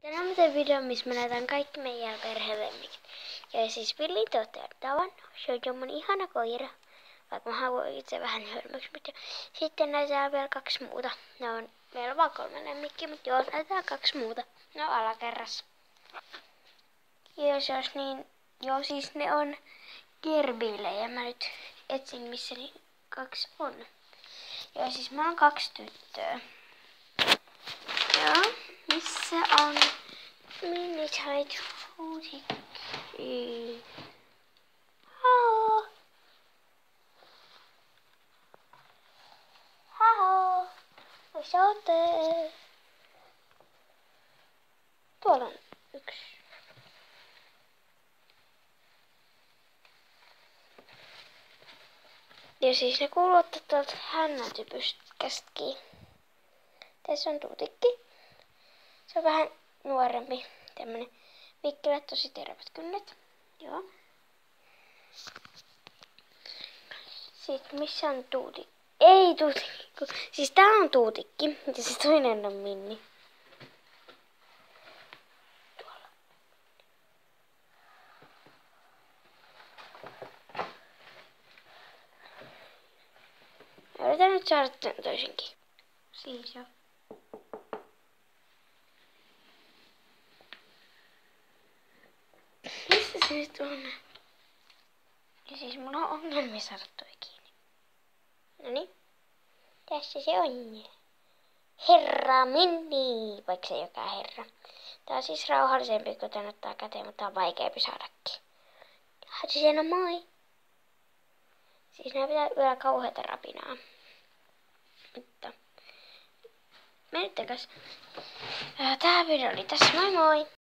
Tänään mä teen videon, missä mä näytän kaikki meidän perhelemmikit. Ja siis Villi te ootte tavannut. Se on mun ihana koira. Vaikka mä haluan itse vähän hölmöksi. Mutta sitten näytetään vielä 2 muuta. Meillä on vaan 3 lemmikkiä, mutta joo, näytetään 2 muuta. Ne on alakerrassa. Ja se olisi niin, joo siis ne on gerbillejä. Mä nyt etsin missä niin 2 on. Joo siis mä oon 2 tyttöä. Joo, missä on Mini-Tight Tuutikki? Hao! Hao! Missä ootte? Tuolla on 1. Ja siis ne kuuluu tuolta hännäntypyskästäkin. Tässä on Tuutikki. Se on vähän nuorempi. Tämmönen vikkelät, tosi terävät kynnet. Joo. Sitten missä on Tuutikki? Ei Tuutikki. Siis tää on Tuutikki. Ja se toinen on Minni. Tuolla. Mä yritän nyt saada tän toisenkin. Siis jo. Missä se nyt on? Ja siis mulla on ongelmia saada toi kiinni. Noniin. Tässä se on. Herra Minni, vaikka se ei olekaan herra. Tää on siis rauhallisempi, kun tän ottaa käteen, mutta on vaikeampi saadakin. Hatsisena moi. Siis nää pitää yöllä kauheata rapinaa. Mutta menettekäs. Tää video oli tässä. Moi moi!